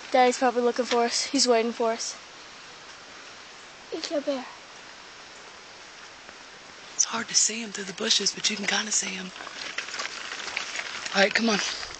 Daddy's probably looking for us. He's waiting for us. It's a bear. It's hard to see him through the bushes, but you can kind of see him. All right, come on.